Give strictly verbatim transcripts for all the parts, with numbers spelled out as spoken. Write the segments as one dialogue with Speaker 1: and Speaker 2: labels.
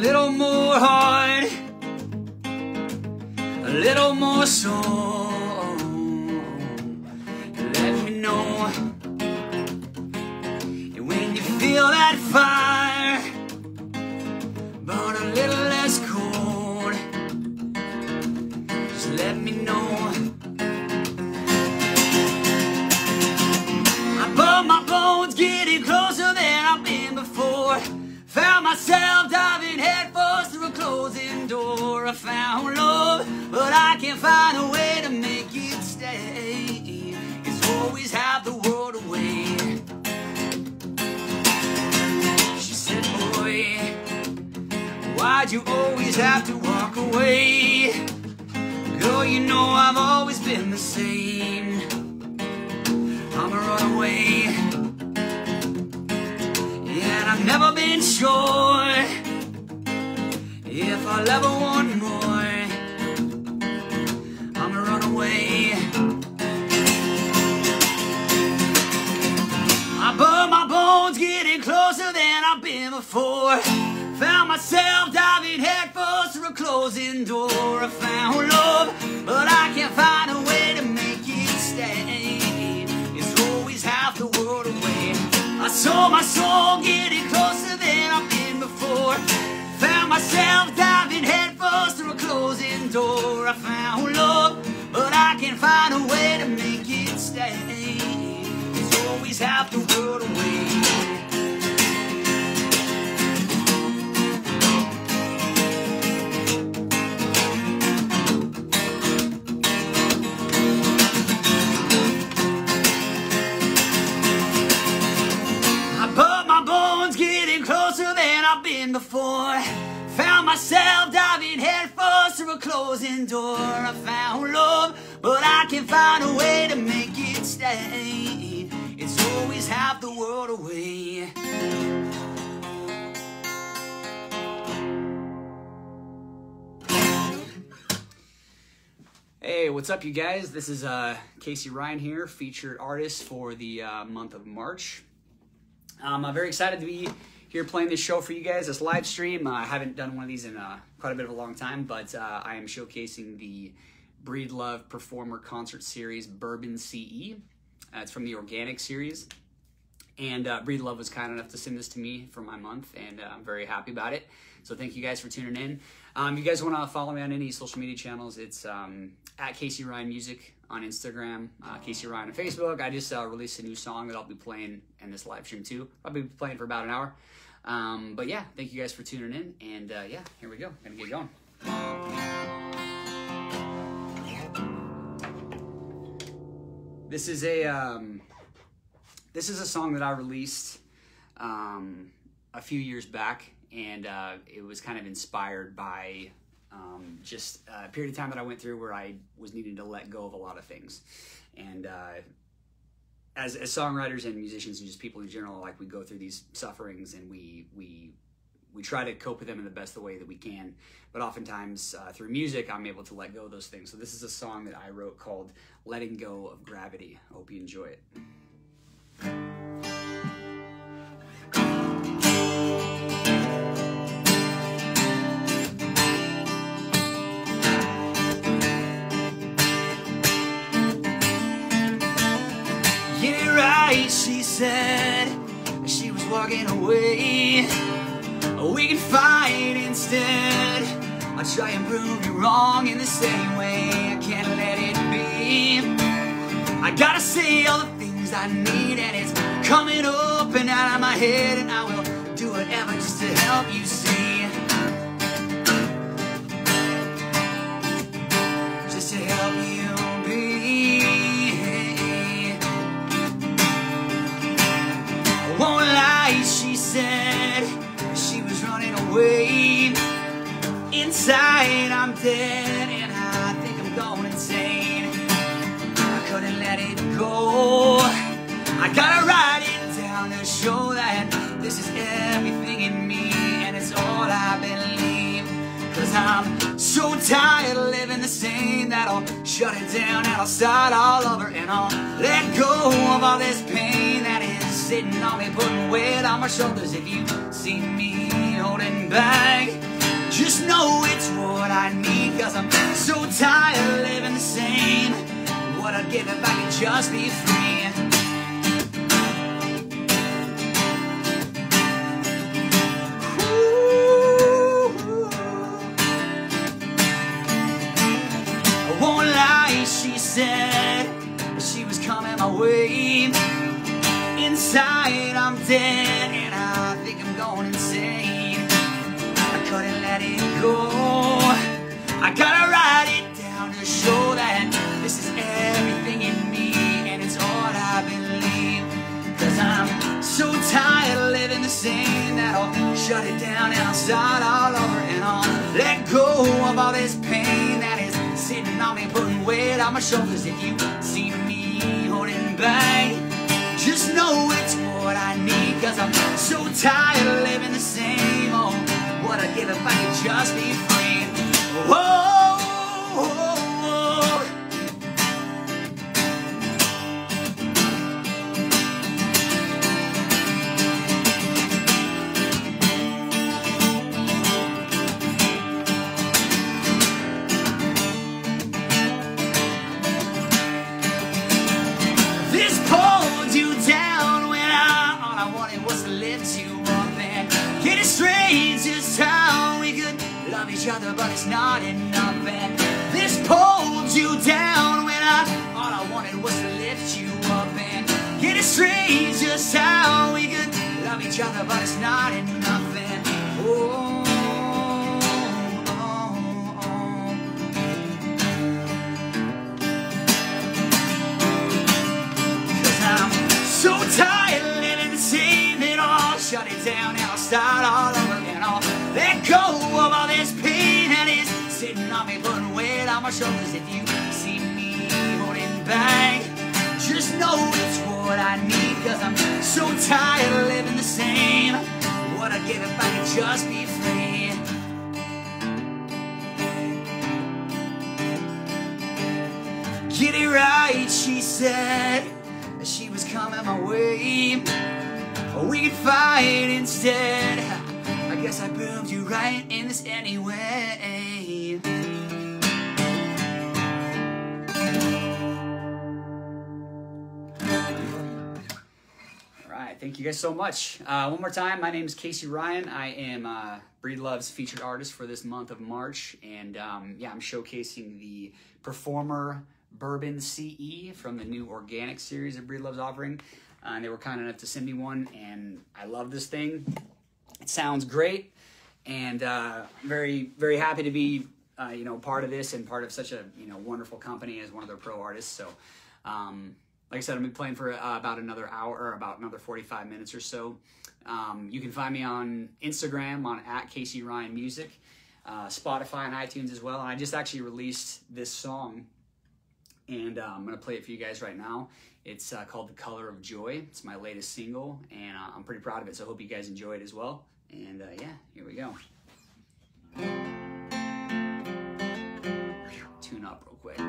Speaker 1: little more heart, a little more soul. Let me know. And when you feel that fire burn a little less cold, just let me know. I burn my bones getting closer than I've been before. Found myself diving headfirst through a closing door. I found love, but I can't find a way to make it stay. It's always half the world away. She said, boy, why'd you always have to walk away? Girl, you know I've always been the same. I'm a runaway, and I've never been sure if I'll ever want more. I'm a runaway. I burn my bones getting closer than I've been before. Found myself diving headfirst through a closing door. I found love, but I can't find a way to make it stay. It's always half the world away. I saw my soul getting closer than I've been before. Found myself diving headfirst through a closing door. I found love, but I can't find a way to make it stay. It's always half the world away. Before, found myself diving headfirst through a closing door. I found love, but I can't find a way to make it stay. It's always half the world away. Hey, what's up, you guys? This is uh, Casey Ryan here, featured artist for the uh, month of March. Um, I'm very excited to be here playing this show for you guys, this live stream. Uh, I haven't done one of these in uh, quite a bit of a long time, but uh, I am showcasing the Breedlove Performer Concert Series Bourbon C E. Uh, it's from the Organic series, and uh, Breedlove was kind enough to send this to me for my month, and uh, I'm very happy about it. So thank you guys for tuning in. Um, you guys want to follow me on any social media channels, it's um, at Casey Ryan Music on Instagram, uh, Casey Ryan on Facebook. I just uh, released a new song that I'll be playing in this live stream too. I'll be playing for about an hour. Um, but yeah, thank you guys for tuning in, and uh, yeah, here we go. Gonna get going. This is a um, this is a song that I released um, a few years back, and uh, it was kind of inspired by um, just a period of time that I went through where I was needing to let go of a lot of things, and uh, As, as songwriters and musicians and just people in general, like, we go through these sufferings, and we we we try to cope with them in the best way that we can. But oftentimes uh, through music, I'm able to let go of those things. So this is a song that I wrote called "Letting Go of Gravity." I hope you enjoy it. She said she was walking away. We can fight instead. I'll try and prove you wrong in the same way. I can't let it be. I gotta say all the things I need, and it's coming up and out of my head, and I will do whatever just to help you see. Just to help you be. Won't lie, she said she was running away. Inside I'm dead, and I think I'm going insane. I couldn't let it go. I gotta write it down to show that this is everything in me, and it's all I believe. Cause I'm so tired of living the same that I'll shut it down and I'll start all over, and I'll let go of all this pain that is sitting on me, putting weight on my shoulders. If you see me holding back, Just know it's what I need, cause I'm so tired of living the same. What I'd give if I could just be free. Ooh. I won't lie, she said she was coming my way. Inside I'm dead and I think I'm going insane. I couldn't let it go. I gotta write it down to show that this is everything in me, and it's all I believe. Cause I'm so tired of living the same that I'll shut it down and I'll start all over, and I'll let go of all this pain that is sitting on me, putting weight on my shoulders. If you see me holding back, just know it's what I need, cause I'm so tired of living the same. Oh, what I'd give if I could just be free. Whoa. Each other, but it's not enough, and this pulled you down when I all I wanted was to lift you up and get it straight. Just how we could love each other, but it's not enough, and oh, oh, oh. Cause I'm so tired of living the same. It all shut it down and I'll start all over, and I'll let go of all this pain that is sitting on me, putting weight on my shoulders. If you see me holding back, just know it's what I need, cause I'm so tired of living the same. What I'd give if I could just be free. Get it right, she said, she was coming my way. We could fight instead. I guess I proved you right in this anyway. Alright, thank you guys so much. Uh, one more time, my name is Casey Ryan. I am uh, Breedlove's featured artist for this month of March. And um, yeah, I'm showcasing the Performer Bourbon C E from the new organic series that Breedlove's offering. Uh, and they were kind enough to send me one, and I love this thing. It sounds great, and uh, very, very happy to be, uh, you know, part of this and part of such a, you know, wonderful company as one of their pro artists. So, um, like I said, I'm gonna be playing for uh, about another hour, or about another forty-five minutes or so. Um, you can find me on Instagram on at Casey Ryan Music, uh, Spotify and iTunes as well. And I just actually released this song, and uh, I'm gonna play it for you guys right now. It's uh, called The Color of Joy. It's my latest single, and uh, I'm pretty proud of it, so I hope you guys enjoy it as well. And uh, yeah, here we go. Tune up real quick.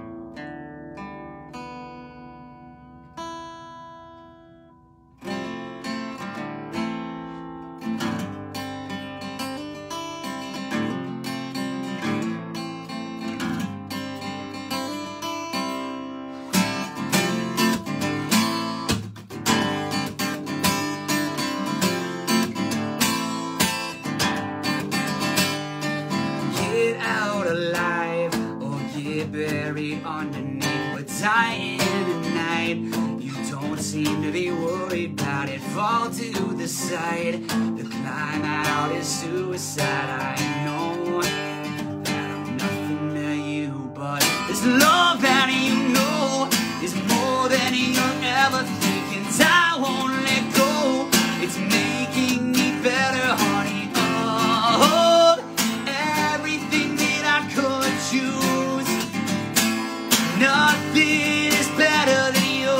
Speaker 1: Buried underneath, we're dying tonight. You don't seem to be worried about it. Fall to the side. The climb out is suicide. I know that I'm nothing to you, but this love that you know is more than you'll ever think, and I won't let go. It's making me better, honey. Oh, everything that I could choose. Nothing is better than you.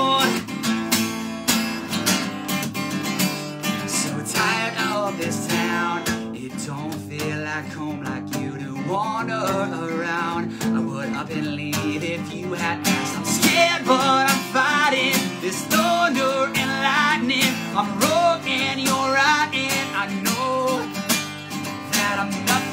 Speaker 1: So tired of this town. It don't feel like home, like you do. Wander around. I would up and leave if you had asked. I'm scared, but I'm fighting this thunder and lightning. I'm wrong and you're right, and I know that I'm nothing.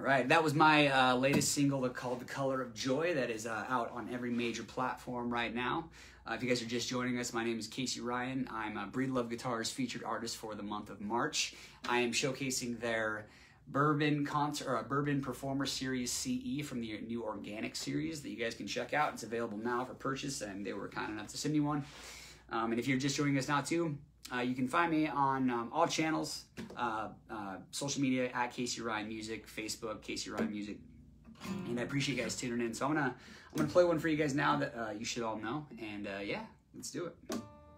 Speaker 1: right, that was my uh, latest single called The Color of Joy that is uh, out on every major platform right now. Uh, if you guys are just joining us, my name is Casey Ryan. I'm a Breedlove Guitars featured artist for the month of March. I am showcasing their Bourbon concert or a Bourbon Performer Series C E from the new Organic series that you guys can check out. It's available now for purchase, and they were kind enough to send me one. Um, and if you're just joining us now too, uh, you can find me on um, all channels, uh, uh, social media at Casey Ryan Music, Facebook Casey Ryan Music, and I appreciate you guys tuning in. So I'm gonna I'm gonna play one for you guys now that uh, you should all know, and uh, yeah, let's do it.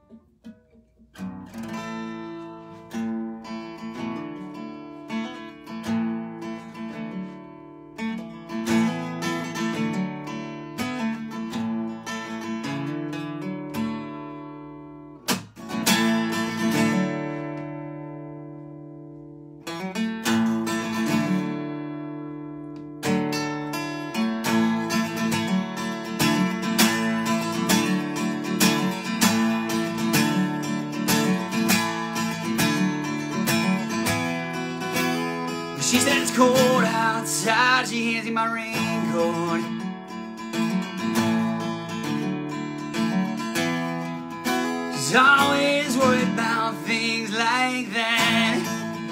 Speaker 1: She said it's cold outside, she hands me my raincoat. She's always worried about things like that.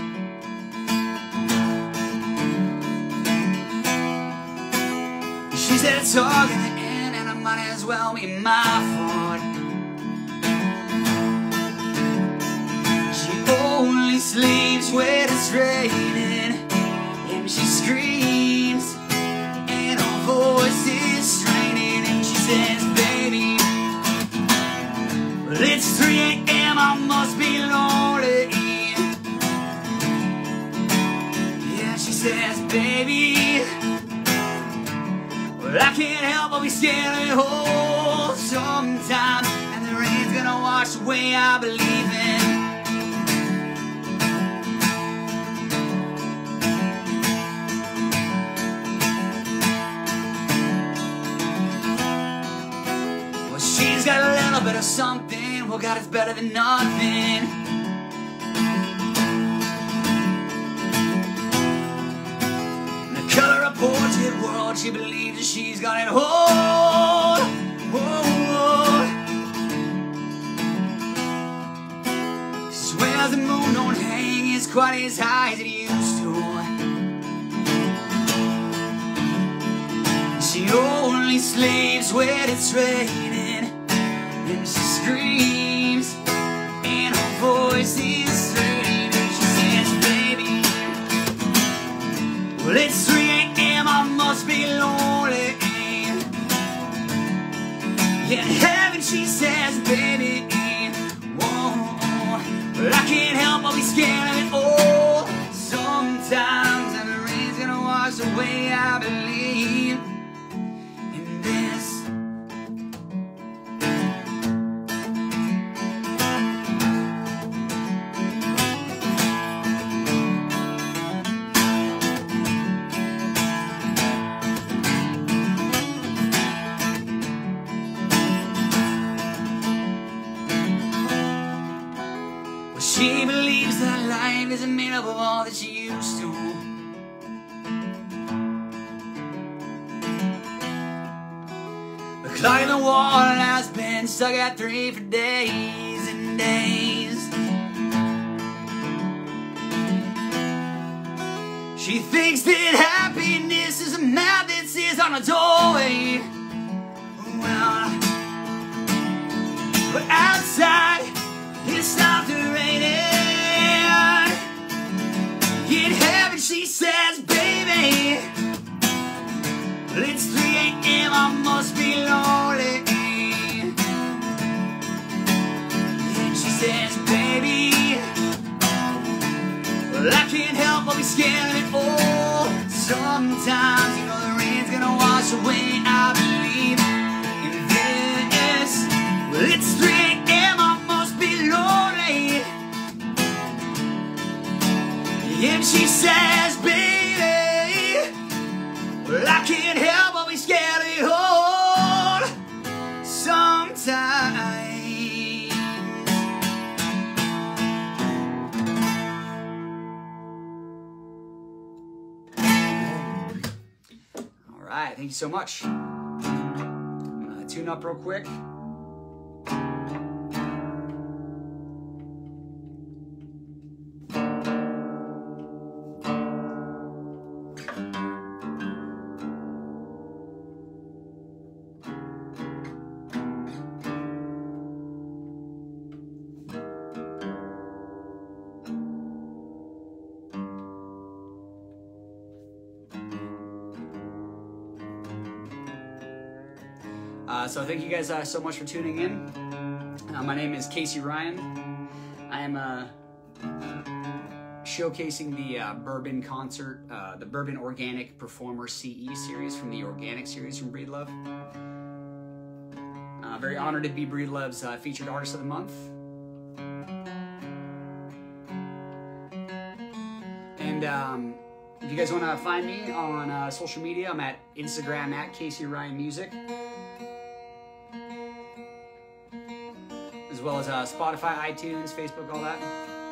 Speaker 1: She said it's all gonna end and it might as well be my fault. She only sleeps when it's raining. She screams, and her voice is straining, and she says, baby, well, it's three A M, I must be lonely. Yeah, she says, baby, well, I can't help but be scared at home sometimes, and the rain's gonna wash away, I believe in. She's got a little bit of something, well, God, it's better than nothing. The color of portrait world, she believes that she's got it all. Whoa. Swears the moon don't hang as quite as high as it used to. She only sleeps when it's raining. And she screams, and her voice is straining. And she says, baby, well, it's three A M, I must be lonely. Yeah, in heaven she says, baby, whoa, well, I can't help but be scared of it all sometimes, and the rain's gonna wash away, I believe in this. She believes that life isn't made up of all that she used to. The clock in the wall has been stuck at three for days and days. She thinks that happiness is a map that says on a doorway. Well, but outside it stopped raining. In heaven she says, baby, it's three A M, I must be lonely. And she says, baby, well, I can't help but be scared of it all sometimes. You know the rain's gonna wash away, I believe in this. Well, it's three A M, I must be lonely. And she says, baby, well, I can't help but be scared of it all sometimes. right, thank you so much. I'm gonna tune up real quick. Uh, so thank you guys uh, so much for tuning in. Uh, my name is Casey Ryan. I am uh, showcasing the uh, Bourbon Concert, uh, the Bourbon Organic Performer C E series from the Organic series from Breedlove. Uh, very honored to be Breedlove's uh, featured artist of the month. And um, if you guys want to find me on uh, social media, I'm at Instagram at Casey Ryan Music. As well as uh, Spotify, iTunes, Facebook, all that.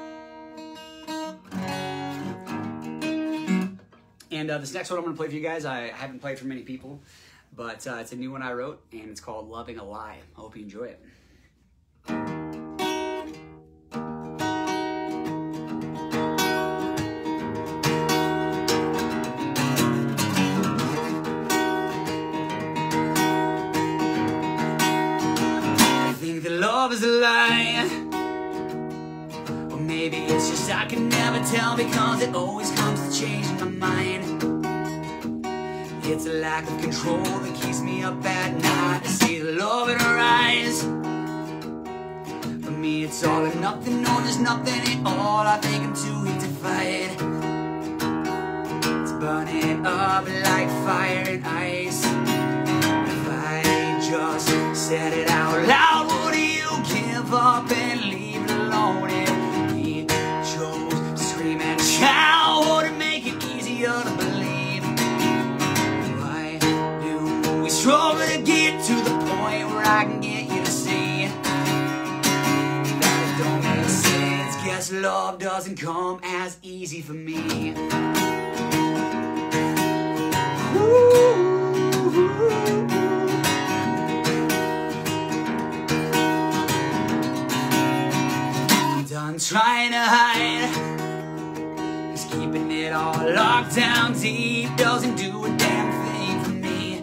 Speaker 1: And uh, this next one I'm going to play for you guys, I haven't played for many people, but uh, it's a new one I wrote, and it's called Loving a Lie. I hope you enjoy it. Love is a lie, or maybe it's just I can never tell because it always comes to changing my mind. It's a lack of control that keeps me up at night. I see the love in her eyes. For me it's all or nothing, or just nothing at all. I think I'm too weak to fight. It's burning up like fire and ice. If I just said it out loud, would you give up and leave it alone? If we chose to scream and shout, would it make it easier to believe? Why do we struggle to get to the point where I can get you to see that it don't make sense? Guess love doesn't come as easy for me. Ooh. I'm trying to hide, 'cause keeping it all locked down deep doesn't do a damn thing for me.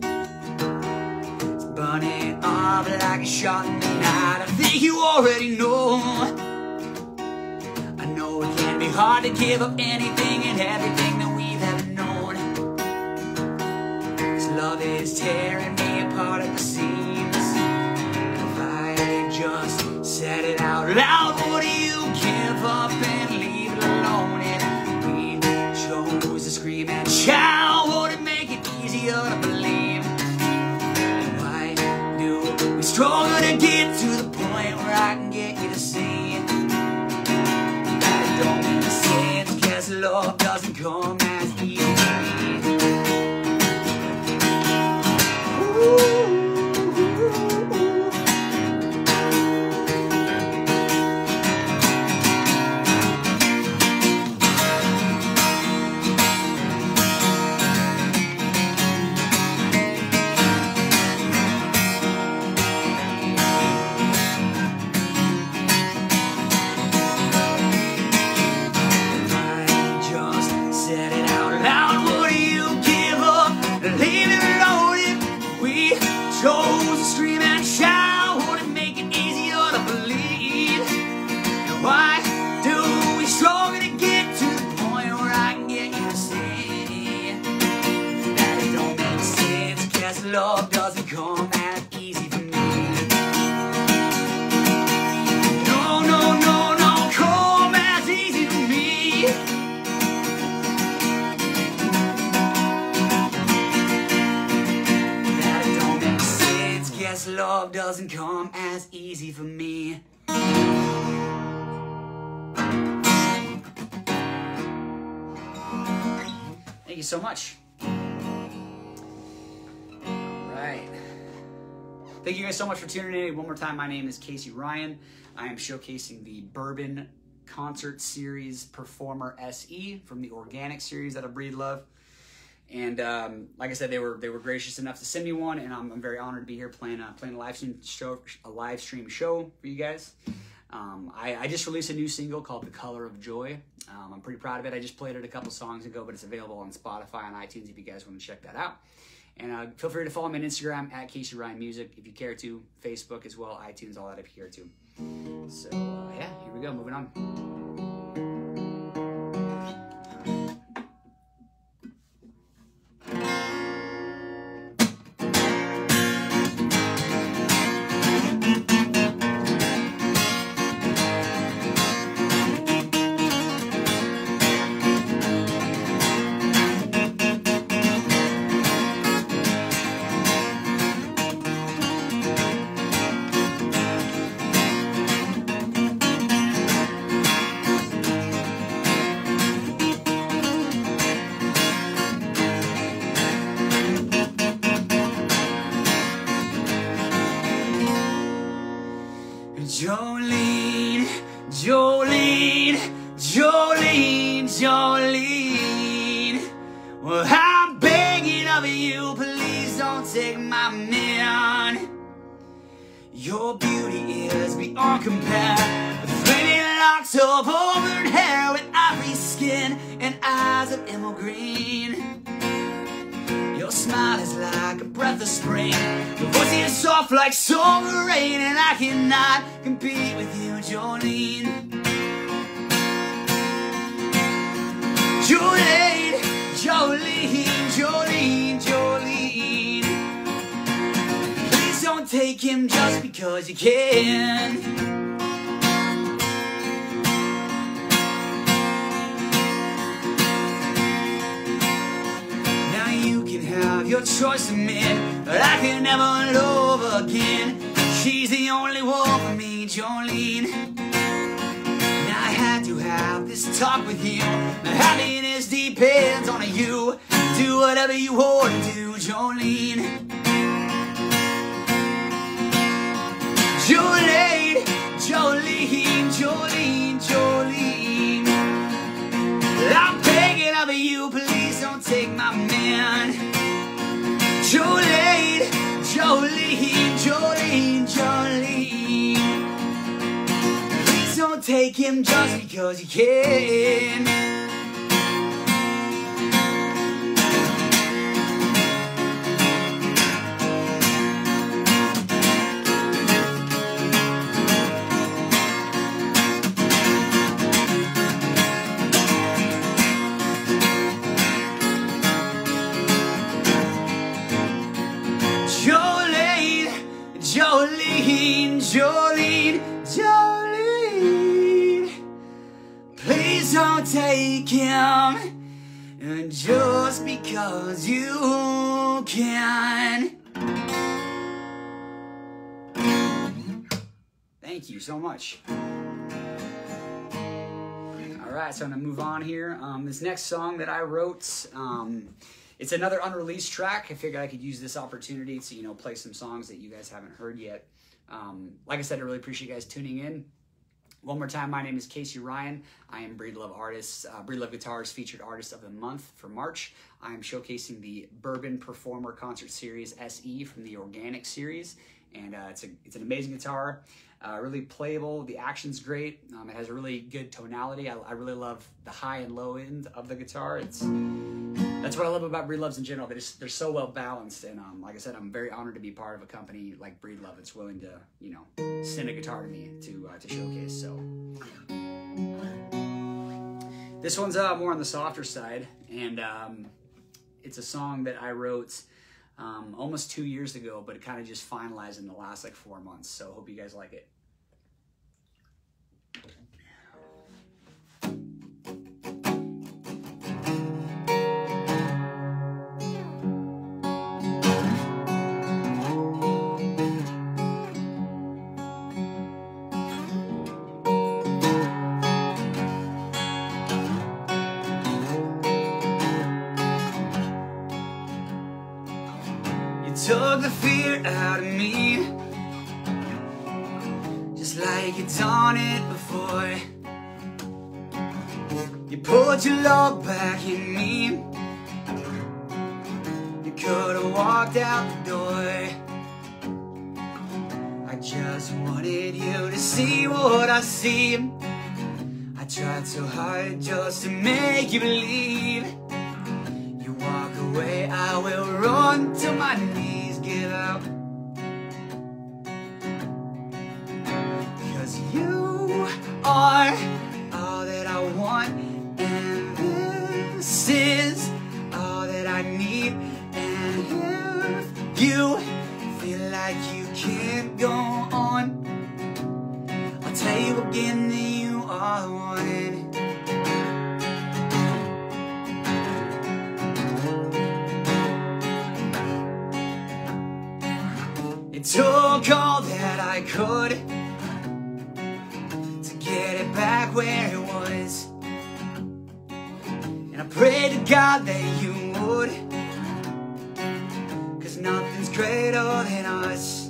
Speaker 1: It's burning up like a shot in the night. I think you already know. I know it can be hard to give up anything and everything that we've ever known. 'Cause love is tearing me apart at the seams. If I just said it out loud, would you give up and leave it alone? If we chose to scream and shout, would it make it easier to believe? Why do we struggle to get to the point where I can get you to see that it don't make sense? Guess love doesn't come as easy. Ooh. Love doesn't come as easy for me. No, no, no, no, come as easy for me. That don't make sense. Guess love doesn't come as easy for me. Thank you so much. Thank you guys so much for tuning in. One more time, my name is Casey Ryan. I am showcasing the Bourbon Concert Series Performer S E from the Organic series out of Breedlove. And um, like I said, they were they were gracious enough to send me one, and I'm, I'm very honored to be here playing a, playing a live stream show, a live stream show for you guys. Um, I, I just released a new single called "The Color of Joy." Um, I'm pretty proud of it. I just played it a couple songs ago, but it's available on Spotify and iTunes if you guys want to check that out. And uh, feel free to follow me on Instagram at Casey Ryan Music if you care to, Facebook as well, iTunes, all that if you care to. So uh, yeah, here we go. Moving on. Jolene, Jolene, Jolene, Jolene. Well, I'm begging of you, please don't take my man. Your beauty is beyond compare, with flaming locks of auburn hair, with ivory skin and eyes of emerald green. Your smile is like a breath of spring, your voice is soft like summer rain, and I cannot compete with you, Jolene. Jolene, Jolene, Jolene, Jolene. Please don't take him just because you can. Your choice of men, but I can never love again. She's the only one for me, Jolene. Now I had to have this talk with you. My happiness depends on you. Do whatever you want to do, Jolene. Jolene, Jolene, Jolene, Jolene. I'm begging of you, please don't take my man. Jolene, Jolene, Jolene, Jolene. Please don't take him just because you can. Jolene, Jolene, Jolene. Please don't take him just because you can. Thank you so much. Alright, so I'm going to move on here. Um, this next song that I wrote, um, it's another unreleased track. I figured I could use this opportunity to, you know, play some songs that you guys haven't heard yet. Um, like I said, I really appreciate you guys tuning in. One more time, my name is Casey Ryan. I am Breedlove Artists, uh, Breedlove Guitars Featured Artist of the Month for March. I am showcasing the Bourbon Performer Concert Series S E from the Organic series, and uh, it's a it's an amazing guitar. Uh, really playable. The action's great. Um, it has a really good tonality. I, I really love the high and low end of the guitar. It's that's what I love about Breedloves in general. They just they're so well balanced. And um, like I said, I'm very honored to be part of a company like Breedlove that's willing to, you know, send a guitar to me to uh, to showcase. So this one's uh, more on the softer side, and um, it's a song that I wrote um, almost two years ago, but it kind of just finalized in the last like four months. So hope you guys like it. Took the fear out of me, just like you've done it before. You put your love back in me, could have walked out the door. I just wanted you to see what I see. I tried so hard just to make you believe. You walk away, I will run to my knees, give up. Cause you are all that I want, and this is all that I need. And if you feel like you can't go on, I'll tell you again that you are the one. It took all that I could to get it back where it was, and I prayed to God that you would, cause nothing's greater than us.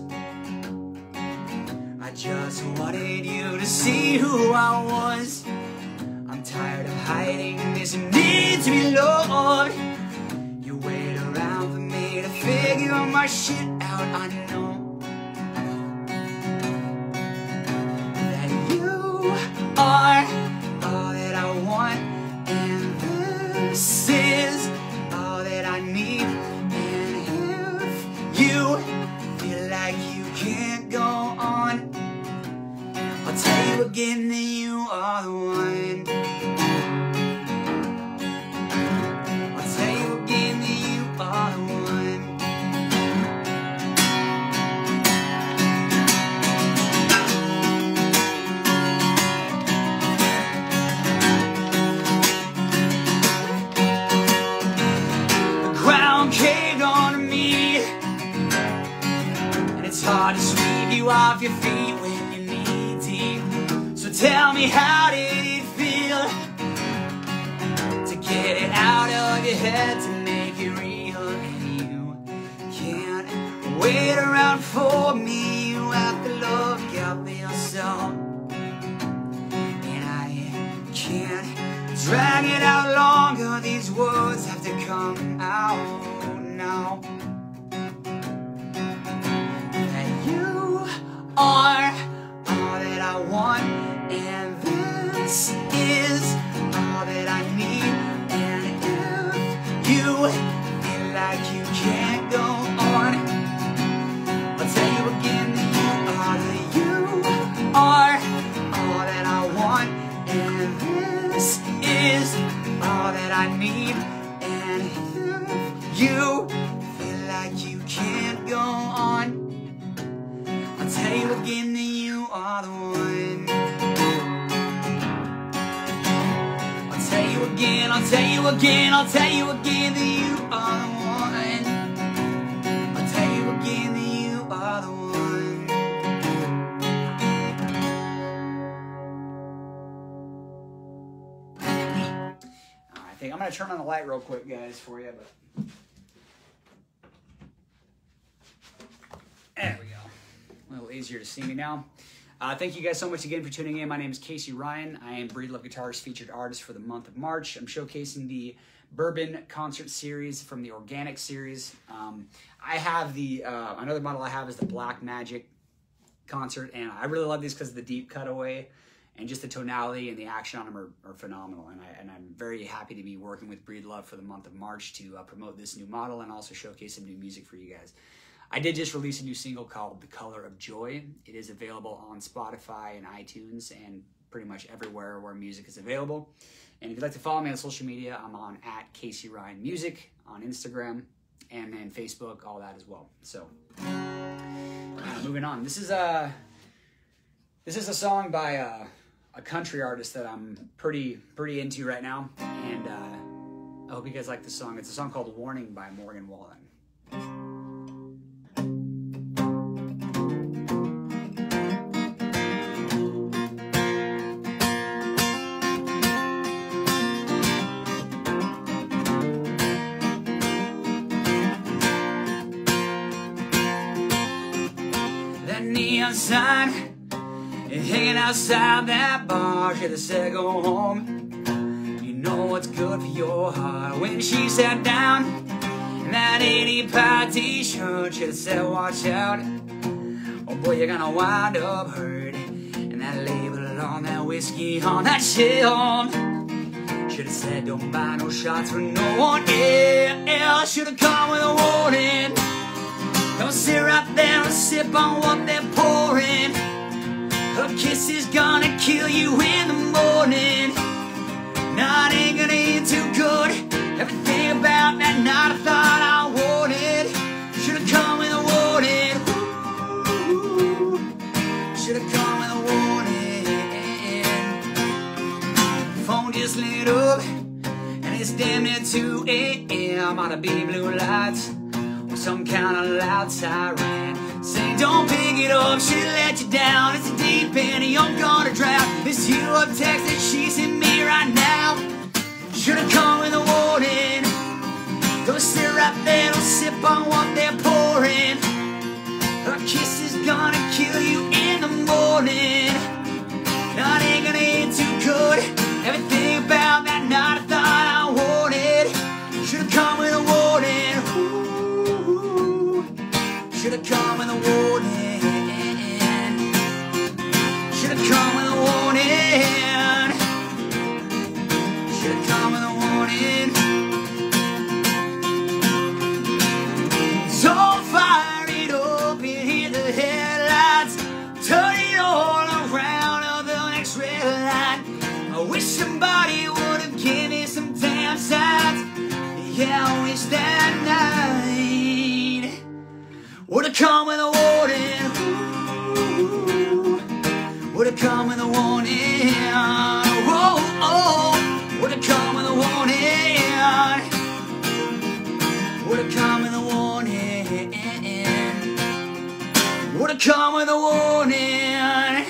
Speaker 1: I just wanted you to see who I was. I'm tired of hiding this need to be loved. You wait around for me to figure my shit out. I know that you are all that I want, and this is all that I need. And if you feel like you can't go on, I'll tell you again that you are the one. I'll tell you again that you are the one. The ground caved onto me, and it's hard to sweep you off your feet when you need deep. So tell me, how did it feel to get it out of your head, to make it real? And you can't wait around for me. You have to look out for yourself, and I can't drag it out longer. These words have to come out now. That you are all that I want, and this is all that I need. And if you feel like you can't go on, I'll tell you again that you are, that you are all that I want, and this is all that I need. And if you feel like you can't go on, I'll tell you again that you are the one. I'll tell you again, I'll tell you again, I'll tell you again that you are the one. I'll tell you again that you are the one. Alright, I think I'm gonna turn on the light real quick, guys, for you, but there we go. A little easier to see me now. Uh, thank you guys so much again for tuning in. My name is Casey Ryan. I am Breedlove Guitars featured artist for the month of March. I'm showcasing the Bourbon concert series from the Organic series. Um, I have the, uh, another model I have is the Black Magic concert, and I really love these because of the deep cutaway, and just the tonality and the action on them are, are phenomenal. And, I, and I'm very happy to be working with Breedlove for the month of March to uh, promote this new model and also showcase some new music for you guys. I did just release a new single called The Color of Joy. It is available on Spotify and iTunes and pretty much everywhere where music is available. And if you'd like to follow me on social media, I'm on at Casey Ryan Music on Instagram and then Facebook, all that as well. So, uh, moving on. This is a this is a song by uh, a country artist that I'm pretty pretty into right now, and uh, I hope you guys like this song. It's a song called "Warning" by Morgan Wallen. Neon sign and hanging outside that bar, she said go home. You know what's good for your heart. When she sat down and that eighty-pound t-shirt should have said, watch out. Oh boy, you're gonna wind up hurt. And that label on that whiskey on that shelf should have said, don't buy no shots for no one else. Should have come with a warning. Don't sit right there and sip on what they're pouring. Her kiss is gonna kill you in the morning. Nah, it ain't gonna end too good. Everything about that night I thought I wanted. Should've come with a warning. Ooh, should've come with a warning. Phone just lit up, and it's damn near two A M Ought to be blue lights or some kind of loud siren saying don't pick it up, she'll let you down. It's a deep end, you're gonna drown. This you a text that she sent me right now. Should've come with a warning. Don't sit right there, don't sip on what they're pouring. Her kiss is gonna kill you in the morning. Now it ain't gonna end too good. Everything about that night I thought I wanted. Should've come with a warning. Ooh, should've come with a warning. Should've come with a warning. Should've come with a warning. Don't fire it up and hit the headlights. Turn it all around on the next red light. I wish somebody would've given me some damn signs. Yeah, I wish that night would've come with a warning. Ooh, would've come with a warning. Oh, oh, would've come with a warning. Would've come with a warning. Would've come with a warning.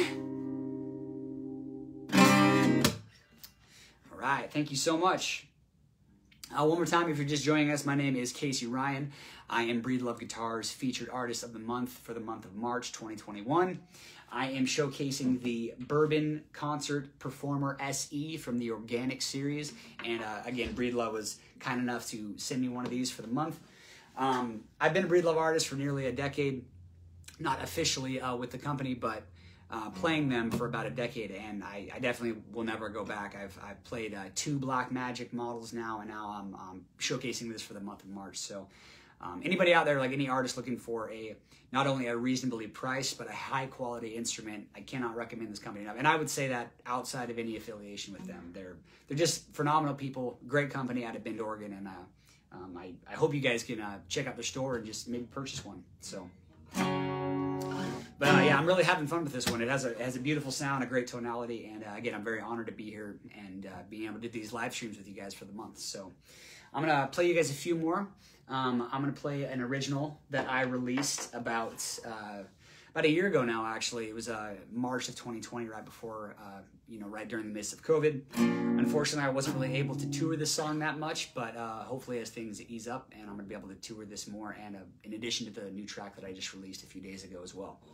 Speaker 1: All right, thank you so much. Uh, one more time, if you're just joining us, my name is Casey Ryan. I am Breedlove Guitars featured artist of the month for the month of March twenty twenty-one. I am showcasing the Bourbon Concert Performer S E from the Organic series. And uh, again, Breedlove was kind enough to send me one of these for the month. Um, I've been a Breedlove artist for nearly a decade, not officially uh, with the company, but uh, playing them for about a decade, and I, I definitely will never go back. I've, I've played uh, two Black Magic models now, and now I'm um, showcasing this for the month of March. So um, anybody out there, like any artist looking for a not only a reasonably priced, but a high quality instrument, I cannot recommend this company enough. And I would say that outside of any affiliation with them. They're, they're just phenomenal people, great company out of Bend, Oregon, and uh, um, I, I hope you guys can uh, check out their store and just maybe purchase one. So... But uh, yeah, I'm really having fun with this one. It has a it has a beautiful sound, a great tonality, and uh, again, I'm very honored to be here and uh, being able to do these live streams with you guys for the month. So I'm gonna play you guys a few more. Um, I'm gonna play an original that I released about uh, about a year ago now. Actually, it was uh, March of twenty twenty, right before uh, you know, right during the midst of COVID. Unfortunately, I wasn't really able to tour this song that much, but uh, hopefully as things ease up, and I'm gonna be able to tour this more. And uh, in addition to the new track that I just released a few days ago as well.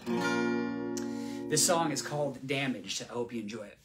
Speaker 1: This song is called Damaged. I hope you enjoy it.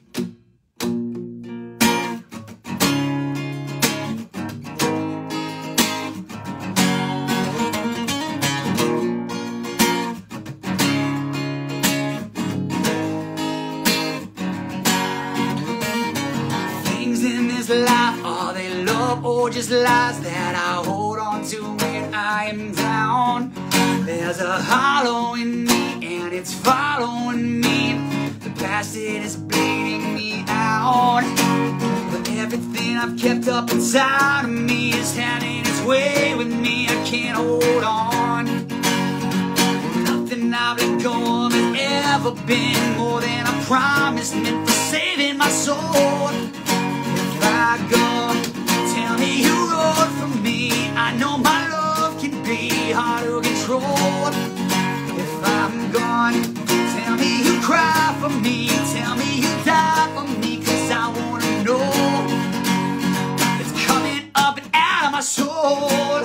Speaker 1: Things in this life, are they love or just lies that I hold on to when I am down? There's a hollow in me and it's following me. The past, it is bleeding me out. But everything I've kept up inside of me is having its way with me. I can't hold on. Nothing I've let go of has ever been more than a promise meant for saving my soul. If I go, tell me you wrote for me. I know my love can be hard to control. If I'm gone, tell me you cry for me. Tell me you die for me, cause I wanna know. It's coming up and out of my soul.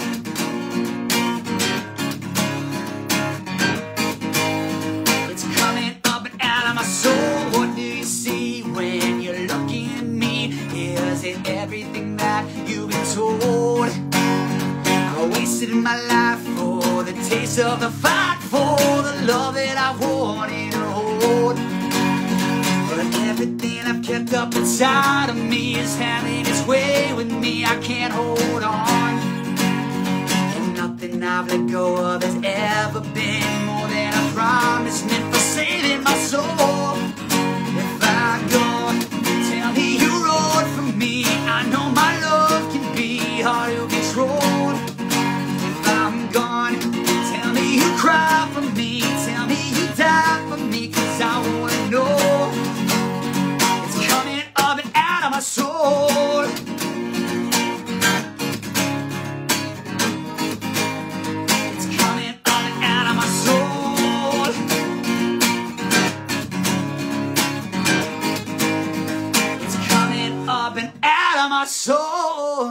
Speaker 1: It's coming up and out of my soul. What do you see when you're looking at me? Is it everything myself to fight for the love that I wanted to hold. But everything I've kept up inside of me is having its way with me. I can't hold on, and nothing I've let go of has ever been more than a promise meant for saving my soul. If I go, tell me you rode for me. I know my love can be hard to control. If I'm gone, tell me you cry for me. Tell me you die for me, 'cause I wanna know. It's coming up and out of my soul. It's coming up and out of my soul. It's coming up and out of my soul.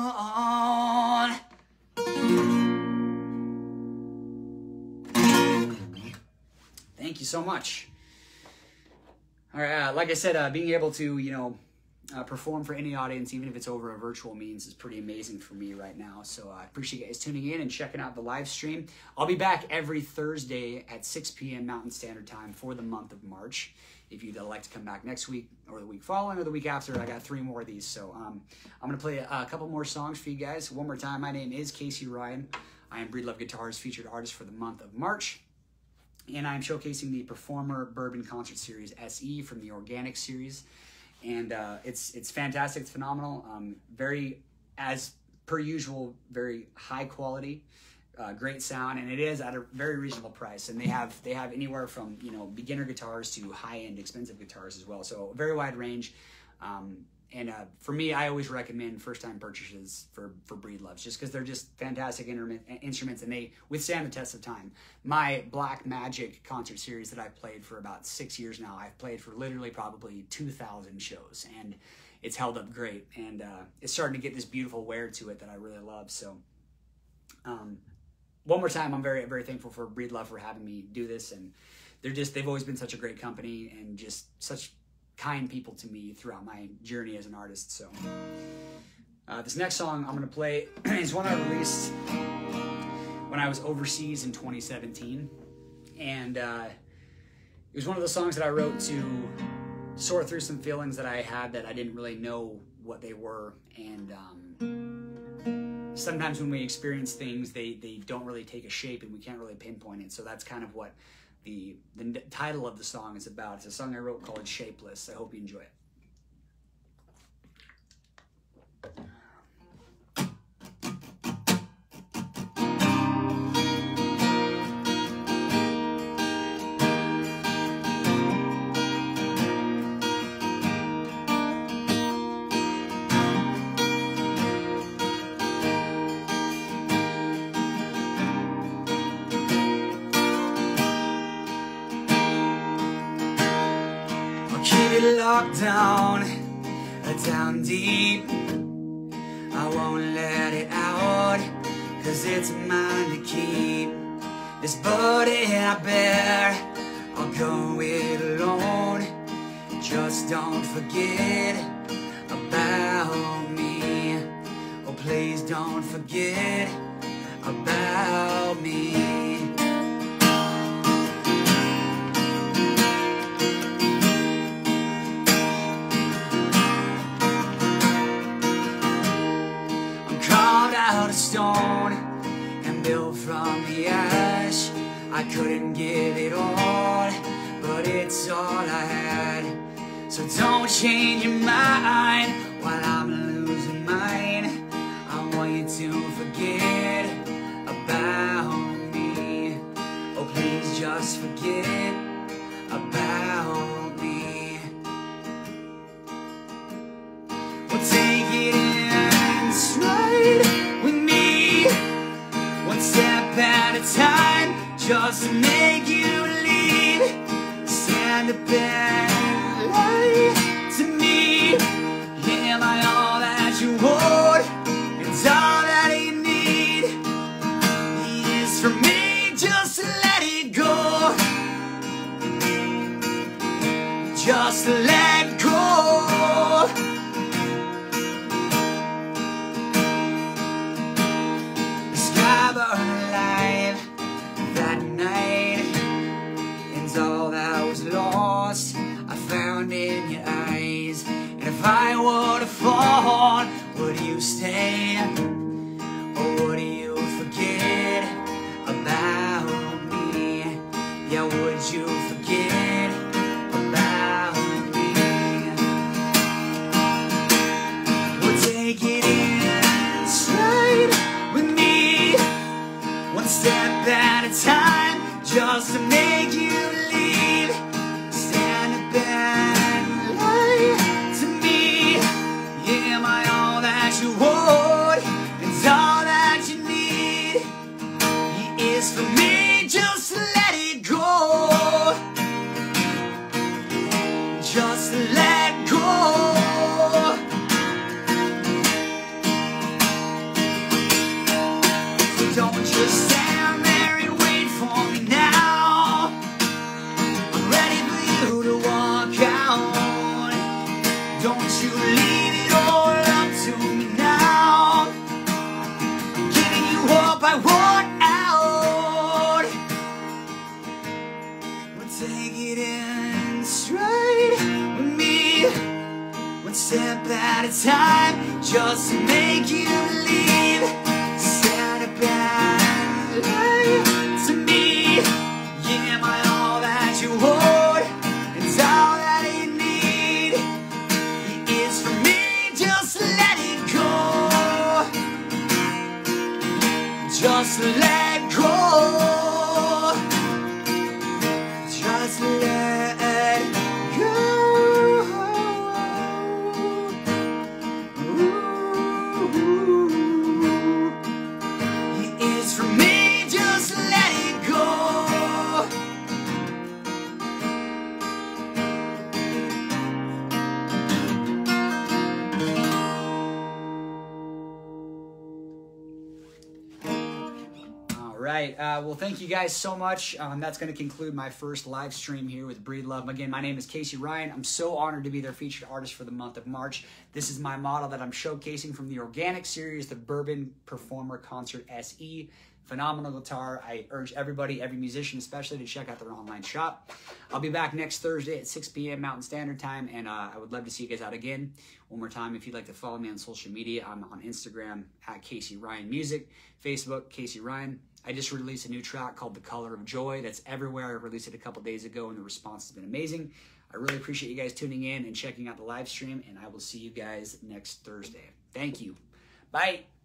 Speaker 1: Thank you so much. All right, uh, like I said, uh, being able to, you know, uh, perform for any audience, even if it's over a virtual means, is pretty amazing for me right now. So uh, I appreciate you guys tuning in and checking out the live stream. I'll be back every Thursday at six p m Mountain Standard Time for the month of March. If you'd like to come back next week or the week following or the week after, I got three more of these. So um, I'm going to play a, a couple more songs for you guys. One more time, my name is Casey Ryan. I am Breedlove Guitars featured artist for the month of March. And I'm showcasing the Performer Bourbon Concert Series S E from the Organic Series. And uh, it's it's fantastic, it's phenomenal. Um, very, as per usual, very high quality, uh, great sound, and it is at a very reasonable price. And they have they have anywhere from, you know, beginner guitars to high-end expensive guitars as well. So a very wide range. Um, And uh, for me, I always recommend first-time purchases for, for Breedloves, just because they're just fantastic instruments and they withstand the test of time. My Black Magic concert series that I've played for about six years now, I've played for literally probably two thousand shows, and it's held up great. And uh, it's starting to get this beautiful wear to it that I really love. So um, one more time, I'm very, very thankful for Breedlove for having me do this. And they're just, they've always been such a great company and just such kind people to me throughout my journey as an artist. So uh, this next song I'm going to play is one I released when I was overseas in twenty seventeen, and uh, it was one of the songs that I wrote to sort through some feelings that I had that I didn't really know what they were. And um, sometimes when we experience things, they, they don't really take a shape and we can't really pinpoint it. So that's kind of what The, the title of the song is about. It's a song I wrote called Shapeless. I hope you enjoy it. Locked down, down deep. I won't let it out, 'cause it's mine to keep. This burden I bear, I'll go it alone. Just don't forget about me. Oh, please don't forget about me. Stone and built from the ash. I couldn't give it all, but it's all I had. So don't change your mind while I'm losing mine. I want you to forget about me. Oh, please just forget about me. We'll take it in stride with me, one step at a time, just to make you believe. Stand up and lie to me. Am I all that you want, and all that you need is for me just to let it go, just to let go. Alive that trust I found in your eyes. And if I were to fall, would you stay? Or would you forget about me? Yeah, would you forget about me? We'll take it in straight with me, one step at a time, just to make you leave. Stand up and lie to me. Am I all that you want and all that you need? It is for me, just let it go. Just let go. So don't just stand there and wait for me now. I'm ready for you to walk out. Don't you leave it all up to me now. I'm giving you hope I want out. We'll take it in straight with me, one step at a time, just to make you believe. Stand up and lie to me. Yeah, am I all that you want and all that you need? It is for me, just let it go. Just let go. Just let go. Ooh. It is for me, just let it go. All right. Uh, well, thank you guys so much. Um, that's going to conclude my first live stream here with Breedlove. Again, my name is Casey Ryan. I'm so honored to be their featured artist for the month of March. This is my model that I'm showcasing from the Organic series, the Bourbon Performer Concert S E. Phenomenal guitar. I urge everybody, every musician especially, to check out their online shop. I'll be back next Thursday at six p m Mountain Standard Time, and uh, I would love to see you guys out again. One more time, if you'd like to follow me on social media, I'm on Instagram at Casey Ryan Music, Facebook, Casey Ryan. I just released a new track called The Color of Joy. That's everywhere. I released it a couple days ago, and the response has been amazing. I really appreciate you guys tuning in and checking out the live stream, and I will see you guys next Thursday. Thank you. Bye.